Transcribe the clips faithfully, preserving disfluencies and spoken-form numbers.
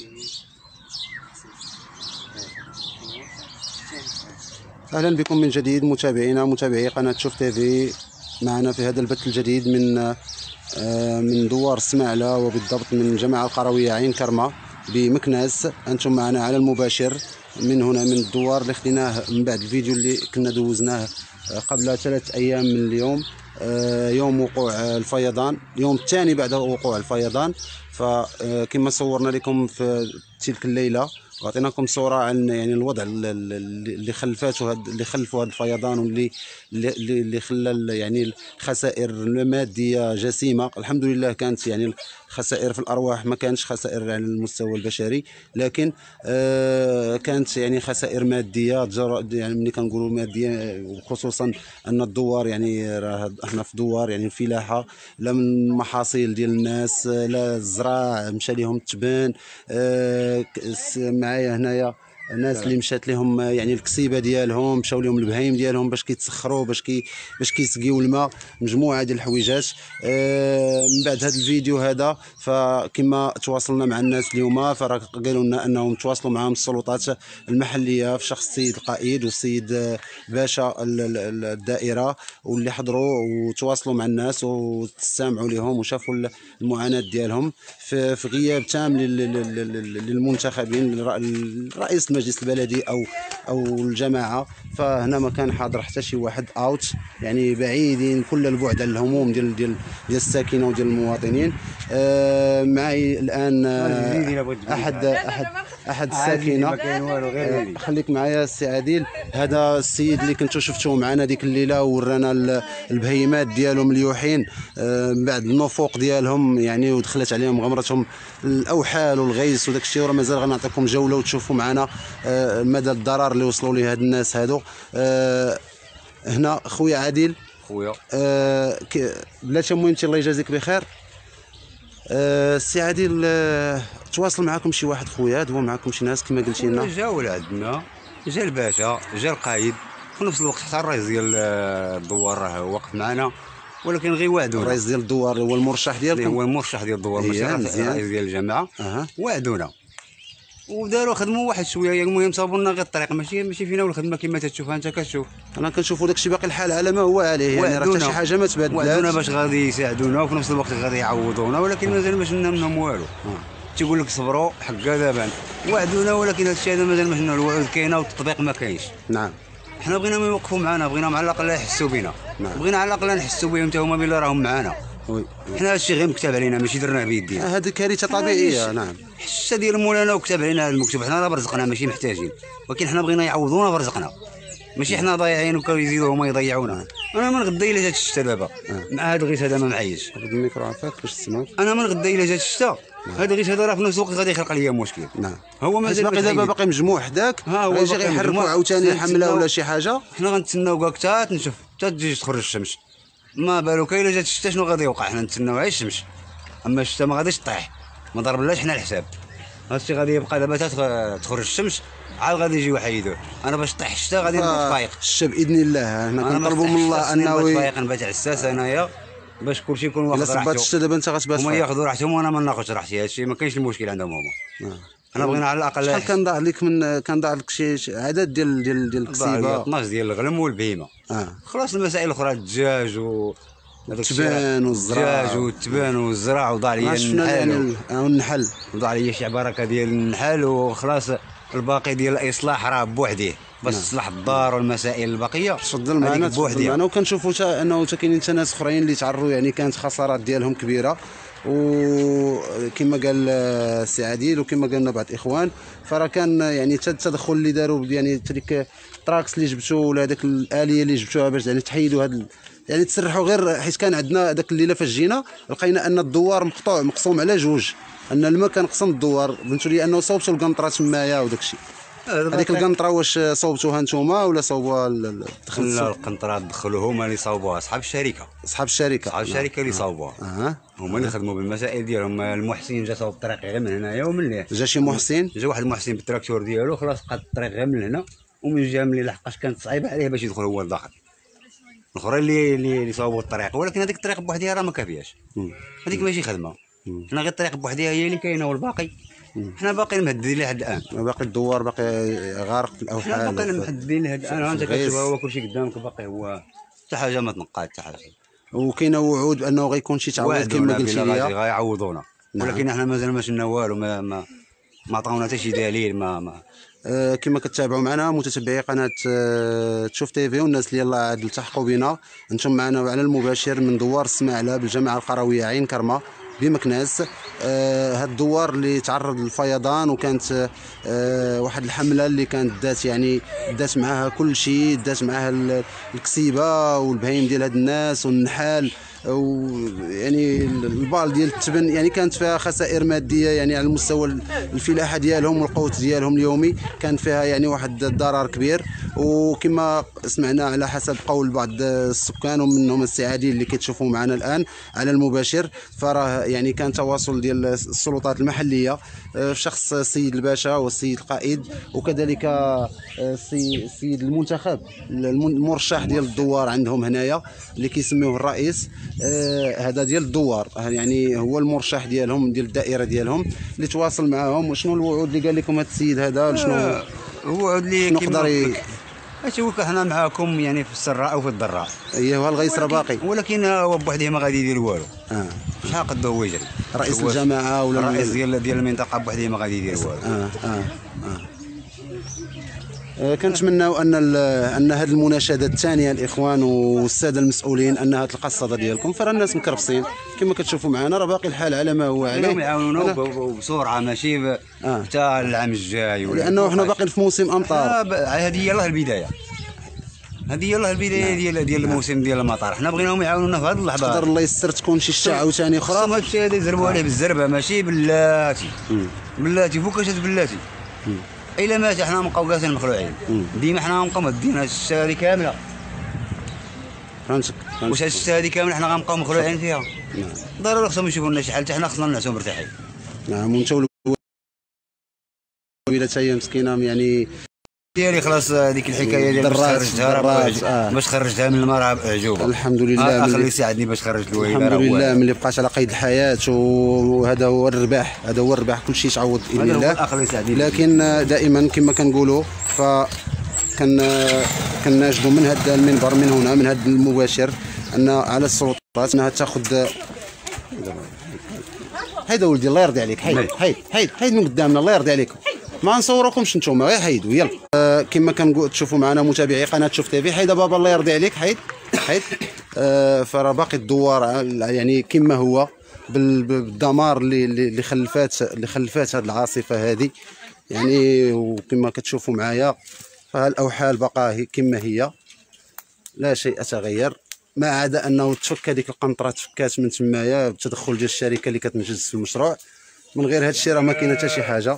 اهلا بكم من جديد متابعينا متابعي قناه شوف تيفي. معنا في هذا البث الجديد من من دوار السماعله، وبالضبط من الجماعه القرويه عين كرمه بمكناس. انتم معنا على المباشر من هنا من الدوار اللي خديناه من بعد الفيديو اللي كنا دوزناه قبل ثلاث ايام من اليوم، يوم وقوع الفيضان، اليوم الثاني بعد وقوع الفيضان. فكما صورنا لكم في تلك الليله وعطيناكم صوره عن يعني الوضع اللي خلفاته اللي خلفوا هذا الفيضان، واللي اللي اللي خلى يعني الخسائر الماديه جسيمه. الحمد لله كانت يعني خسائر في الارواح، ما كانش خسائر على المستوى البشري، لكن آه كانت يعني خسائر ماديه. يعني ملي كنقولوا ماديه، وخصوصا ان الدوار يعني راه احنا في دوار يعني فلاحه، لا من محاصيل ديال الناس، لا الزراع مشى لهم التبان. آه معايا هنايا الناس اللي مشات لهم يعني الكسيبه ديالهم، مشاو لهم البهايم ديالهم باش كيتسخروا، باش كي باش كيسقيو الماء، مجموعه ديال الحويجات. آه من بعد هذا الفيديو هذا، فكما تواصلنا مع الناس اليوم، فقالوا لنا انهم تواصلوا معهم السلطات المحليه في شخص السيد القائد والسيد باشا الدائره، واللي حضروا وتواصلوا مع الناس وتستمعوا لهم وشافوا المعاناه ديالهم في غياب تام للمنتخبين، رئيس المجلس البلدي او او الجماعه. فهنا ما كان حاضر حتى شي واحد، اوت يعني بعيدين كل البعد عن الهموم ديال ديال ديال الساكنه وديال المواطنين. آه معي الان آه احد احد احد الساكنه. آه خليك معايا السي عادل. هذا السيد اللي كنتو شفتوه معنا ديك الليله ورانا البهيمات ديالهم مليوحين آه من بعد النفوق ديالهم يعني، ودخلت عليهم غمرتهم الاوحال والغيث وداك الشيء. وراه مازال غنعطيكم جوله وتشوفوا معنا آه مدى الضرر اللي وصلوا ليه هاد الناس هادو. آه هنا خويا عادل، خويا آه بلاتي مهمتي الله يجازيك بخير. آه السي عادل، آه تواصل معكم شي واحد خويا، هو معكم شي ناس كما قلتي لنا؟ جاو لعندنا، جا الباشا، جا القايد، في نفس الوقت حتى الرئيس ديال الدوار راه واقف معنا، ولكن غير وعدونا. الرئيس ديال الدوار هو المرشح ديالكم؟ هو المرشح ديال الدوار، ماشي الرئيس ديال الجماعه. أه. وعدونا وداروا خدموا واحد شويه، المهم صابوا لنا غير الطريق، ماشي ماشي فينا والخدمه كما تشوفها انت كتشوف. انا كنشوفوا داكشي باقي الحال على ما هو عليه، يعني راه حتى شي حاجه ما تبدلات. وعدونا باش غادي يساعدونا وفي نفس الوقت غادي يعوضونا، ولكن مازال ما شفنا منهم والو. تيقول لك صبروا حقا دابا، وعدونا ولكن هادشي هذا مازال ما شفنا. الوعود كاينه والتطبيق ما كاينش. نعم. حنا بغينا يوقفوا معنا، بغينا على الاقل يحسوا بنا. نعم. بغينا على الاقل نحسوا بهم حتى هما بلي راهم معنا. وي. حنا هادشي غير مكتب علينا، ماشي درناه بيدينا. هذه كارثه طبيعيه. نعم. حشه ديال مولانا وكتب علينا المكتوب، حنا راه برزقنا ماشي محتاجين، ولكن حنا بغينا يعوضونا برزقنا، ماشي حنا ضايعين وكيزيدوا هما يضيعونا. انا من غدا الا جات الشتا دابا مع هاد الغيث هذا ما معيش. خذ الميكرو عافاك باش تسمع. انا من غدا الا جات الشتا هاد الغيث هذا راه في نفس الوقت غادي يخلق ليا مشكل. نعم. هو مازال باقي دابا باقي مجموع حداك، غيجي غيحركوا عاوتاني حمله ولا شي حاجه. حنا غنتسناو كاع حتى تنشف حتى تجي تخرج الشمس، ما بالك الا جات الشتا شنو غادي يوقع؟ حنا نتسناو غير الشمس، اما الشتا ما غاديش طيح، ما ضربناش حنا الحساب. هادشي غادي يبقى دابا حتى تخرج الشمس عاد غادي يجيو يحيدوه. انا باش طيح الشتا غادي نبقى فايق. الشتا باذن الله. حنا كنطلبوا من الله انه فايق نبات عساس انايا باش كلشي يكون واخد راحته. الا صبات الشتا دابا انت غتبات هما ياخذوا راحتهم وانا ما ناخذش راحتي، هادشي ما كاينش المشكل عندهم هما. حنا بغينا على الاقل. شحال كنضاع لك من كنضاع لك شي عدد ديال ديال ديال الكسيبه؟ اثناش ديال الغنم والبهيمه. اه خلاص المسائل الاخرى الدجاج و التبان والزراع. الدجاج والتبان والزراع، وضاع لي النحل. يعني النحل وضاع لي شي بركه ديال النحل، وخلاص الباقي ديال الاصلاح راه بوحديه، بس اصلاح الدار والمسائل الباقيه. تفضل معنا تفضل معنا. وكنشوفوا حتى انه حتى كاينين حتى ناس اخرين اللي تعرضوا، يعني كانت خسارات ديالهم كبيره، وكما قال السي عادل وكما قالنا بعض الاخوان، فراه كان يعني حتى التدخل اللي داروا، يعني حتى ديك التراكس اللي جبتوا ولا داك الاليه اللي جبتوها باش يعني تحيدوا هاد، يعني تسرحوا غير، حيت كان عندنا داك الليله فاش جينا لقينا ان الدوار مقطوع مقسوم على جوج، ان الماء كان قسم الدوار. فهمتوا لي انه صوبتوا القنطره تمايا وداك الشيء. هذيك القنطره واش صوبتوها نتوما ولا صوبوها دخلنا لا القنطره دخلوا هما اللي صوبوها، اصحاب الشركه. اصحاب الشركه اصحاب الشركه اللي صوبوها. اها. هما اللي خدموا بالمسائل ديالهم. المحسن جا صوب الطريق غير من هنايا ومن ليه. جا شي محسن؟ جا واحد المحسن بالتراكتور ديالو، خلاص قاد الطريق غير من هنا، ومن جا ملي لحقاش كانت صعيبه عليه باش يدخل هو لداخل. الاخرين اللي اللي صوبوا الطريق، ولكن هذيك الطريق بوحدها راه ما كافياش. هذيك ماشي خدمه. حنا غير الطريق بوحدها هي اللي كاينه، والباقي حنا باقيين مهددين لحد الان، باقي الدوار باقي غارق في الاوحال. حنا باقيين مهددين لحد الان. انت كتشوف هو كلشي قدامك باقي، هو حتى حاجه ما تنقاد حتى حاجه. وكاينه وعود بانه غيكون شي تعويض كما قلتي لي غيعوضونا، ولكن احنا مازال ما شفنا والو، ما ما ما عطاونا حتى شي دليل. ما ما آه كما كتابعوا معنا متتبعي قناه آه تشوف تيفي والناس اللي يلاه عاد التحقوا بنا، انتم معنا على المباشر من دوار السماعله بالجامعه القرويه عين كرمه بمكناس. آه هاد الدوار اللي تعرض للفيضان، وكانت آه واحد الحمله اللي كانت دات يعني دات معاها كل شيء، دات معاها الكسيبه والبهايم ديال هاد الناس والنحال، ويعني البال ديال التبن، يعني كانت فيها خسائر ماديه يعني على المستوى الفلاحه ديالهم والقوت ديالهم اليومي، كان فيها يعني واحد الضرر كبير. وكما سمعنا على حسب قول بعض السكان ومنهم السعادين اللي كتشوفوا معنا الان على المباشر، فراه يعني كان تواصل ديال السلطات المحليه في شخص السيد الباشا والسيد القائد، وكذلك السيد المنتخب المرشح ديال الدوار عندهم هنايا اللي كيسميوه الرئيس. آه هذا ديال الدوار، يعني هو المرشح ديالهم ديال الدائره ديالهم اللي تواصل معاهم. وشنو الوعود اللي قال لكم هذا السيد هذا؟ شنو هو الوعود اللي نقدر اشوف حنا معاكم يعني في السراء وفي الضراء؟ اييه الغيسره باقي، ولكن هو بوحده ما غادي يدير والو. اه شحال قد هو يجري رئيس الجماعه ولا الرئيس ديال ديال المنطقه بوحده ما غادي يدير والو. اه اه اه كنتمناو ان ان هذه المناشده الثانيه الاخوان والساده المسؤولين انها تلقى الصدى ديالكم، فرا الناس مكرفصين كما كتشوفوا معنا، راه باقي الحال على ما هو عليه. يعاونونا بسرعه ماشي حتى آه. العام الجاي، لانه حنا باقيين في موسم امطار. هذه هي الله البدايه، هذه يلاه البدايه ديال ديال الموسم ديال المطار. حنا بغيناهم يعاونونا في هذه اللحظه. تقدر الله يستر تكون شي شتا عاوتاني اخرى. هذا الشيء هذا يزربوا عليه بالزربه ماشي بلاتي. بلاتي فوق شات بلاتي. الا مات حنا نبقاو كاسين مخلوعين. ديما حنا نبقاو مدين هاد الشتا هذه كامله. فهمتك. واش هاد الشتا هذه كامله حنا غنبقاو مخلوعين فيها؟ نعم. ضروري خصهم يشوفوا لنا شي حل، حتى حنا خصنا نعسوا مرتاحين. نعم. ونتو الى حتى هي مسكينه يعني ديالي خلاص هذيك الحكايه ديال باش خرجتها باش خرجتها من المراه بعجوبه. الحمد لله. اخ اللي ساعدني باش خرجت الوالده. الحمد لله ملي بقات على قيد الحياه، وهذا هو الرباح، هذا هو الرباح، كل شيء تعوض باذن الله. الاخ اللي ساعدني. لكن دائما كما كنقولوا ف كن كناشدوا من هذا المنبر من هنا من هذا المباشر ان على السلطات انها تاخذ. حيد ولدي الله يرضي عليك، حيد حيد حيد حيد من قدامنا الله يرضي عليكم، ما نصوروكمش نتوما غير حيدوا يلا. آه كما كنقول تشوفوا معنا متابعي قناه شوف تيفي، حيد بابا الله يرضي عليك، حيد حيد. آه فراه باقي الدوار يعني كما هو بالدمار اللي اللي خلفات اللي خلفات هذه العاصفه هذه يعني. وكما كتشوفوا معايا فالاوحال بقى كما هي، لا شيء تغير، ما عدا انه تفك هذيك القنطره تفكات من تمايا بتدخل ديال الشركه اللي كتنجز في المشروع. من غير هذا الشيء راه ما كاينه حتى شي حاجه.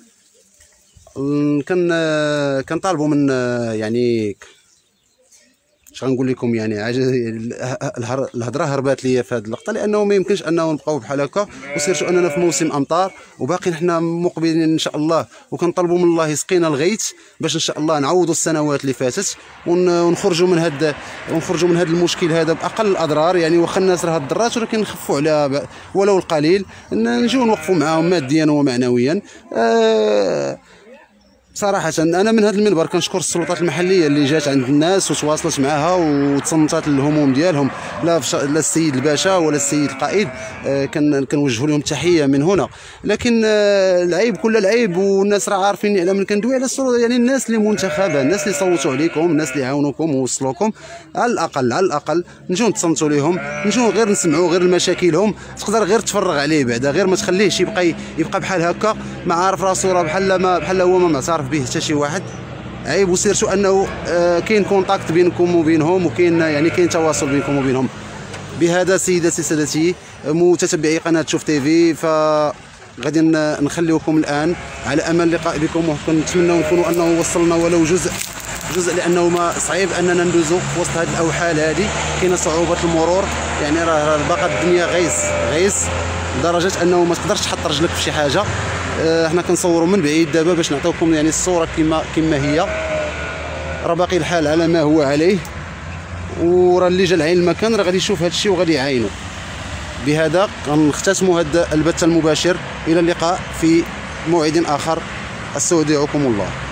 كان كنطالبوا من يعني اش غنقول لكم يعني الهضره هربات ليا في هذه اللقطه، لانه ما يمكنش انه نبقاو بحال هكا، وسيرتو اننا في موسم امطار وباقيين حنا مقبلين ان شاء الله، وكنطلبوا من الله يسقينا الغيث باش ان شاء الله نعوضوا السنوات اللي فاتت ونخرجوا من هذا ونخرجوا من هذا المشكل هذا باقل الاضرار يعني. واخا الناس راه ضرات ولكن نخفوا عليها ولو القليل، نجيو نوقفوا معاهم ماديا ومعنويا. أه صراحة أنا من هذا المنبر كنشكر السلطات المحلية اللي جات عند الناس وتواصلت معها وتصنتات الهموم ديالهم، لا لا السيد الباشا ولا السيد القائد، آه كنوجهوا لهم تحية من هنا. لكن آه العيب كل العيب، والناس راه عارفين على من كندوي على السلطات يعني الناس اللي منتخبة، الناس اللي صوتوا عليكم، الناس اللي عاونوكم ووصلوكم، على الأقل على الأقل نجيو نتصنتوا لهم، نجيو غير نسمعوا غير مشاكلهم، تقدر غير تفرغ عليه بعدا، غير ما تخليهش يبقى يبقى بحال هكا ما عارف راسو، راه بحال ما بحال هو ما معترف به حتى شي واحد. عيب. وسيرتو انه آه كاين كونتاكت بينكم وبينهم، وكاين يعني كاين تواصل بينكم وبينهم. بهذا سيداتي سادتي متتبعي قناه شوف تيفي، ف غادي نخليكم الان على امل اللقاء بكم، وكنتمنوا نكونوا انه وصلنا ولو جزء جزء لانه ما صعيب اننا ندوزو وسط هذه الاوحال هذه، كاينه صعوبه المرور يعني، راه باقا الدنيا غيس غيس لدرجه انه ما تقدرش تحط رجلك في شي حاجه. احنا كنصوروا من بعيد دابا باش نعطيوكم يعني الصوره كما كما هي، راه باقي الحال على ما هو عليه، وراه اللي جا لعين المكان راه غادي يشوف هذا الشيء وغادي يعاينه. بهذا غنختتموا هذا البث المباشر، الى اللقاء في موعد اخر. استودعكم الله.